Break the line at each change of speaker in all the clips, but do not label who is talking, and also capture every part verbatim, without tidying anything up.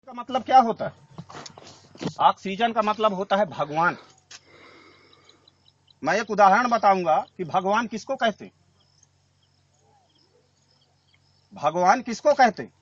का मतलब क्या होता है? ऑक्सीजन का मतलब होता है भगवान। मैं एक उदाहरण बताऊंगा कि भगवान किसको कहते हैं। भगवान किसको कहते हैं?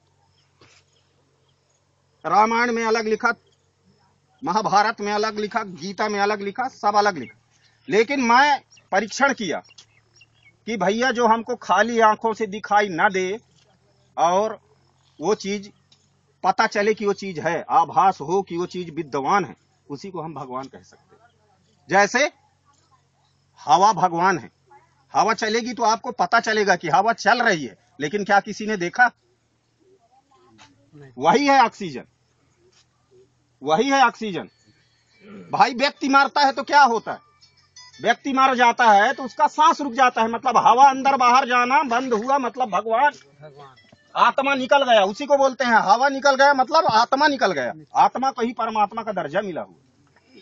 रामायण में अलग लिखा, महाभारत में अलग लिखा, गीता में अलग लिखा, सब अलग लिखा। लेकिन मैं परीक्षण किया कि भैया जो हमको खाली आंखों से दिखाई ना दे और वो चीज पता चले कि वो चीज है, आभास हो कि वो चीज विद्यमान है, उसी को हम भगवान कह सकते हैं। जैसे हवा भगवान है। हवा चलेगी तो आपको पता चलेगा कि हवा चल रही है, लेकिन क्या किसी ने देखा? वही है ऑक्सीजन, वही है ऑक्सीजन। भाई व्यक्ति मारता है तो क्या होता है? व्यक्ति मार जाता है तो उसका सांस रुक जाता है, मतलब हवा अंदर बाहर जाना बंद हुआ, मतलब भगवान आत्मा निकल गया, उसी को बोलते हैं हवा निकल गया, मतलब आत्मा निकल गया। आत्मा को ही परमात्मा का दर्जा मिला हुआ।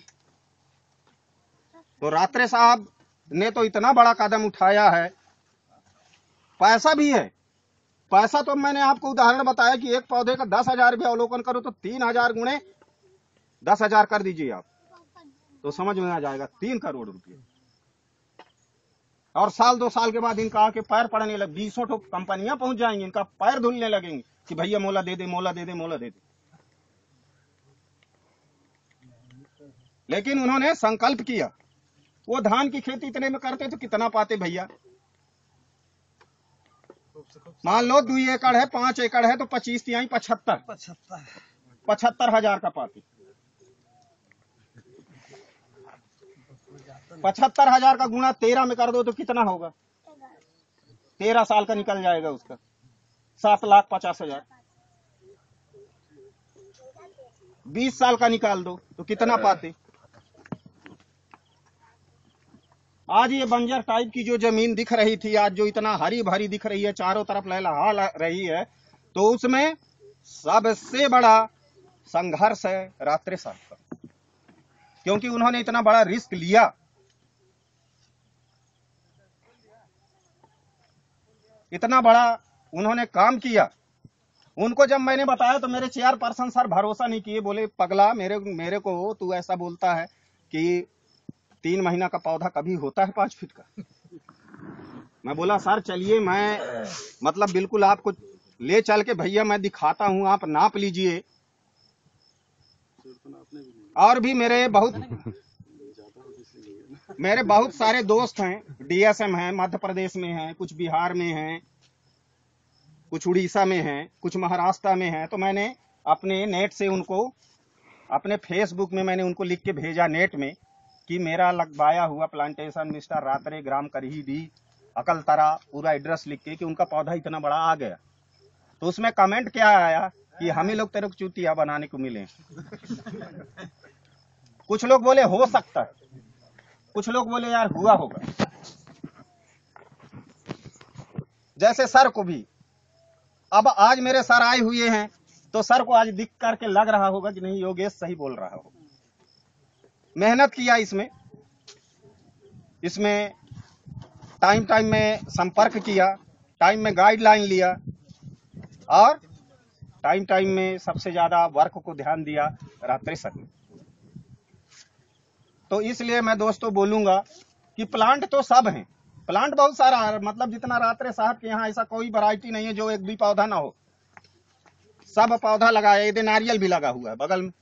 तो रात्रे साहब ने तो इतना बड़ा कदम उठाया है। पैसा भी है। पैसा तो मैंने आपको उदाहरण बताया कि एक पौधे का दस हजार रुपया अवलोकन करो तो तीन हजार गुणे दस हजार कर दीजिए आप, तो समझ में आ जाएगा तीन करोड़ रुपये। और साल दो साल के बाद इनका आके पैर पड़ने लगे, बीसों ठो कंपनियां पहुंच जाएंगी, इनका पैर धुलने लगेंगे कि भैया मोला दे दे, मोला दे दे, मोला दे दे। लेकिन उन्होंने संकल्प किया। वो धान की खेती इतने में करते तो कितना पाते भैया? मान लो दो एकड़ है, पांच एकड़ है तो पच्चीस तिहाई पचहत्तर पचहत्तर पचहत्तर हजार का पाते। पचहत्तर हजार का गुणा तेरह में कर दो तो कितना होगा? तेरह साल का निकल जाएगा उसका, सात लाख पचास हजार। बीस साल का निकाल दो तो कितना पाते? आज ये बंजर टाइप की जो जमीन दिख रही थी, आज जो इतना हरी भरी दिख रही है, चारों तरफ लहलहा रही है, तो उसमें सबसे बड़ा संघर्ष है रात्रे साहब का, क्योंकि उन्होंने इतना बड़ा रिस्क लिया। इतना बड़ा उन्होंने काम किया। उनको जब मैंने बताया तो मेरे चेयर पर्सन सर भरोसा नहीं किए, बोले पगला, मेरे मेरे को तू ऐसा बोलता है कि तीन महीना का पौधा कभी होता है पांच फीट का। मैं बोला सर चलिए, मैं मतलब बिल्कुल आपको ले चल के भैया मैं दिखाता हूं, आप नाप लीजिए। और भी मेरे बहुत मेरे बहुत सारे दोस्त हैं, डीएसएम हैं, मध्य प्रदेश में हैं, कुछ बिहार में हैं, कुछ उड़ीसा में हैं, कुछ महाराष्ट्र में हैं। तो मैंने अपने नेट से उनको, अपने फेसबुक में मैंने उनको लिख के भेजा नेट में कि मेरा लगवाया हुआ प्लांटेशन मिस्टर रात्रे, ग्राम करहीदी, अकलतरा, पूरा एड्रेस लिख के कि उनका पौधा इतना बड़ा आ गया। तो उसमें कमेंट क्या आया कि हमें लोग तेरे को चूतिया बनाने को मिले। कुछ लोग बोले हो सकता है, कुछ लोग बोले यार हुआ होगा। जैसे सर को भी, अब आज मेरे सर आए हुए हैं तो सर को आज दिख करके लग रहा होगा कि नहीं योगेश सही बोल रहा होगा। मेहनत किया इसमें इसमें टाइम टाइम में संपर्क किया, टाइम में गाइडलाइन लिया और टाइम टाइम में सबसे ज्यादा वर्क को ध्यान दिया रात्रे सर ने। तो इसलिए मैं दोस्तों बोलूंगा कि प्लांट तो सब हैं, प्लांट बहुत सारा है, मतलब जितना रात्रे साहब के यहाँ ऐसा कोई वैरायटी नहीं है जो एक भी पौधा ना हो, सब पौधा लगाया। ये नारियल भी लगा हुआ है बगल में,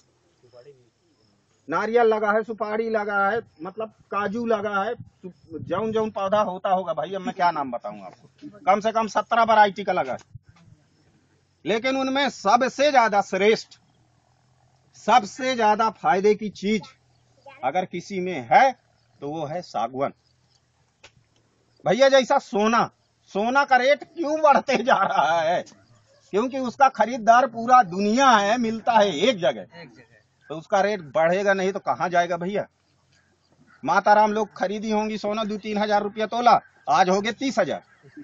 नारियल लगा है, सुपारी लगा है, मतलब काजू लगा है, जौन जौन पौधा होता होगा भाई, अब मैं क्या नाम बताऊं आपको, कम से कम सत्रह वैरायटी का लगा है। लेकिन उनमें सबसे ज्यादा श्रेष्ठ, सबसे ज्यादा फायदे की चीज अगर किसी में है तो वो है सागवान। भैया जैसा सोना, सोना का रेट क्यों बढ़ते जा रहा है? क्योंकि उसका खरीदार पूरा दुनिया है, मिलता है एक जगह, तो उसका रेट बढ़ेगा नहीं तो कहां जाएगा भैया? माताराम लोग खरीदी होंगी सोना दो तीन हजार रुपया तोला, आज हो गए तीस हजार।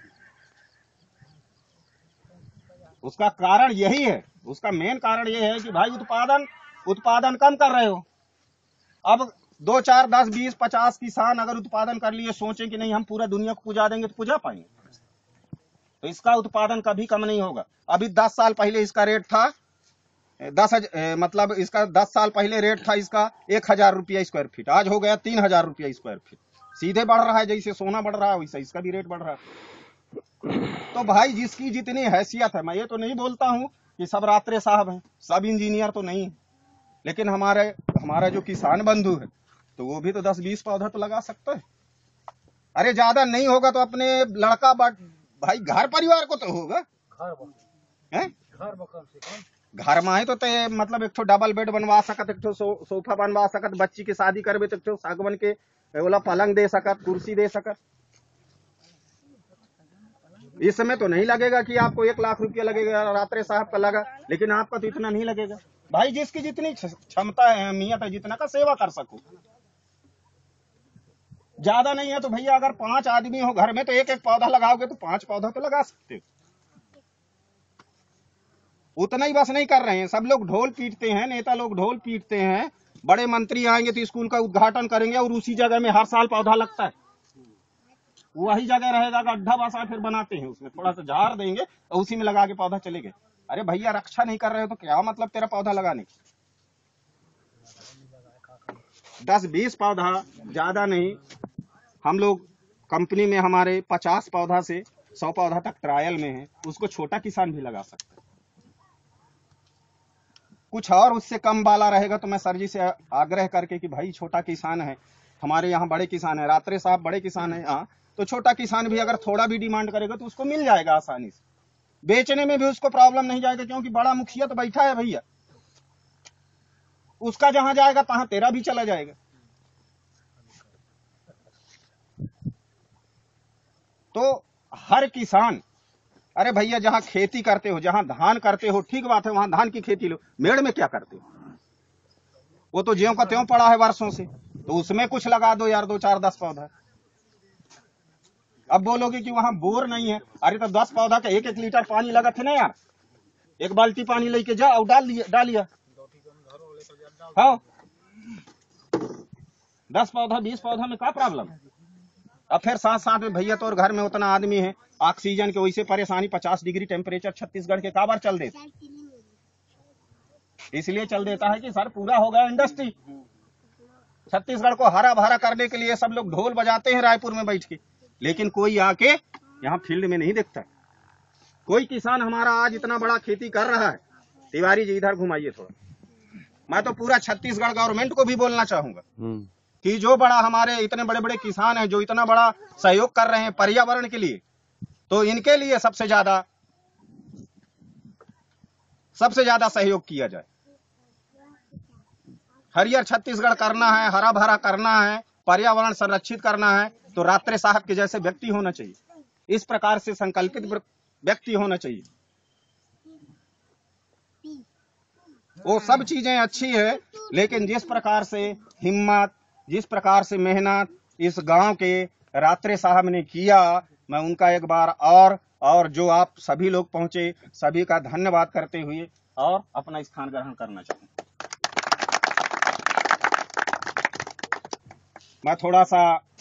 उसका कारण यही है, उसका मेन कारण यह है कि भाई उत्पादन उत्पादन कम कर रहे हो। अब दो चार दस बीस पचास किसान अगर उत्पादन कर लिए, सोचें कि नहीं हम पूरा दुनिया को पुजा देंगे, तो पुजा पाएंगे? तो इसका उत्पादन कभी कम नहीं होगा। अभी दस साल पहले इसका रेट था दस हजार मतलब इसका दस साल पहले रेट था इसका एक हजार रुपया स्क्वायर फीट, आज हो गया तीन हजार रुपया स्क्वायर फीट। सीधे बढ़ रहा है, जैसे सोना बढ़ रहा है वैसे इसका भी रेट बढ़ रहा है। तो भाई जिसकी जितनी हैसियत है, मैं ये तो नहीं बोलता हूँ कि सब रात्रे साहब हैं, सब इंजीनियर तो नहीं है, लेकिन हमारे हमारा जो किसान बंधु है तो वो भी तो दस बीस पौधा तो लगा सकता है। अरे ज्यादा नहीं होगा तो अपने लड़का भाई घर परिवार को तो होगा, हैं? घर में है तो ते, मतलब एक तो डबल बेड बनवा सकत, एक तो सो, सोफा बनवा सकत, बच्ची की शादी करबे तो एक तो सागवन के बोला पलंग दे सकत, कुर्सी दे सकत। इस समय तो नहीं लगेगा कि आपको एक लाख रुपया लगेगा, रात्रे साहब का लगा, लेकिन आपका तो इतना नहीं लगेगा। भाई जिसकी जितनी क्षमता है, अहमियत है, जितना का सेवा कर सको। ज्यादा नहीं है तो भैया अगर पांच आदमी हो घर में तो एक एक पौधा लगाओगे तो पांच पौधा तो लगा सकते हो। उतना ही बस नहीं कर रहे हैं, सब लोग ढोल पीटते हैं, नेता लोग ढोल पीटते हैं, बड़े मंत्री आएंगे तो स्कूल का उद्घाटन करेंगे और उसी जगह में हर साल पौधा लगता है, वही जगह रहेगा, गड्ढा बसा फिर बनाते हैं, उसमें थोड़ा सा झाड़ देंगे और उसी में लगा के पौधा चले गए। अरे भैया रक्षा नहीं कर रहे हो तो क्या मतलब तेरा पौधा लगाने की। दस बीस पौधा ज्यादा नहीं, हम लोग कंपनी में हमारे पचास पौधा से सौ पौधा तक ट्रायल में है, उसको छोटा किसान भी लगा सकता है। कुछ और उससे कम वाला रहेगा तो मैं सर जी से आग्रह करके कि भाई छोटा किसान है, हमारे यहाँ बड़े किसान है, रात्रे साहब बड़े किसान है, हाँ तो छोटा किसान भी अगर थोड़ा भी डिमांड करेगा तो उसको मिल जाएगा आसानी से, बेचने में भी उसको प्रॉब्लम नहीं जाएगा, क्योंकि बड़ा मुखिया तो बैठा है भैया, उसका जहां जाएगा तहां तेरा भी चला जाएगा। तो हर किसान, अरे भैया जहां खेती करते हो, जहां धान करते हो, ठीक बात है, वहां धान की खेती लो, मेड़ में क्या करते हो, वो तो ज्यों का त्यों पड़ा है वर्षों से, तो उसमें कुछ लगा दो यार, दो चार दस पौधा। अब बोलोगे कि वहां बोर नहीं है, अरे तो दस पौधा का एक एक लीटर पानी लगा थे ना यार, एक बाल्टी पानी लेके जा और डाल लिया डालिया, हाँ दस पौधा बीस पौधा में क्या प्रॉब्लम। अब फिर साथ साथ में भैया तो और घर में उतना आदमी है, ऑक्सीजन के वैसे परेशानी, पचास डिग्री टेम्परेचर छत्तीसगढ़ के काबर चल देता, इसलिए चल देता है कि सर पूरा हो गया इंडस्ट्री। छत्तीसगढ़ को हरा भरा करने के लिए सब लोग ढोल बजाते हैं रायपुर में बैठ के, लेकिन कोई आके यहाँ फील्ड में नहीं देखता। कोई किसान हमारा आज इतना बड़ा खेती कर रहा है, तिवारी जी इधर घुमाइए थोड़ा, मैं तो पूरा छत्तीसगढ़ गवर्नमेंट को भी बोलना चाहूंगा कि जो बड़ा हमारे इतने बड़े बड़े किसान हैं, जो इतना बड़ा सहयोग कर रहे हैं पर्यावरण के लिए, तो इनके लिए सबसे ज्यादा सबसे ज्यादा सहयोग किया जाए। हरियर छत्तीसगढ़ करना है, हरा भरा करना है, पर्यावरण संरक्षित करना है, तो रात्रे साहब के जैसे व्यक्ति होना चाहिए, इस प्रकार से संकल्पित व्यक्ति होना चाहिए। वो सब चीजें अच्छी है, लेकिन जिस प्रकार से हिम्मत, जिस प्रकार से मेहनत इस गांव के रात्रे साहब ने किया, मैं उनका एक बार और और जो आप सभी लोग पहुंचे सभी का धन्यवाद करते हुए और अपना स्थान ग्रहण करना चाहूंगा। मैं थोड़ा सा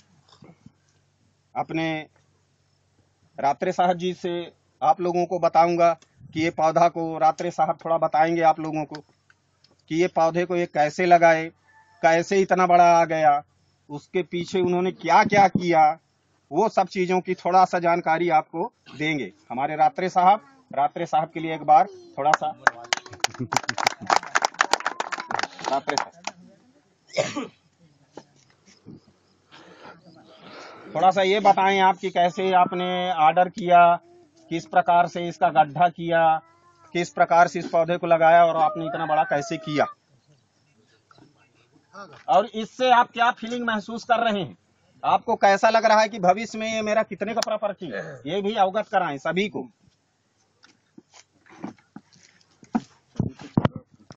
अपने रात्रे साहब जी से आप लोगों को बताऊंगा कि ये पौधा को, रात्रे साहब थोड़ा बताएंगे आप लोगों को कि ये पौधे को ये कैसे लगाए, कैसे इतना बड़ा आ गया, उसके पीछे उन्होंने क्या क्या किया, वो सब चीजों की थोड़ा सा जानकारी आपको देंगे हमारे रात्रे साहब। रात्रे साहब के लिए एक बार थोड़ा सा रात्रे साहब थोड़ा सा ये बताएं आप कि कैसे आपने ऑर्डर किया, किस प्रकार से इसका गड्ढा किया, किस प्रकार से इस पौधे को लगाया और आपने इतना बड़ा कैसे किया, और इससे आप क्या फीलिंग महसूस कर रहे हैं, आपको कैसा लग रहा है कि भविष्य में ये मेरा कितने का प्रॉपर्टी है, ये भी अवगत कराएं सभी को।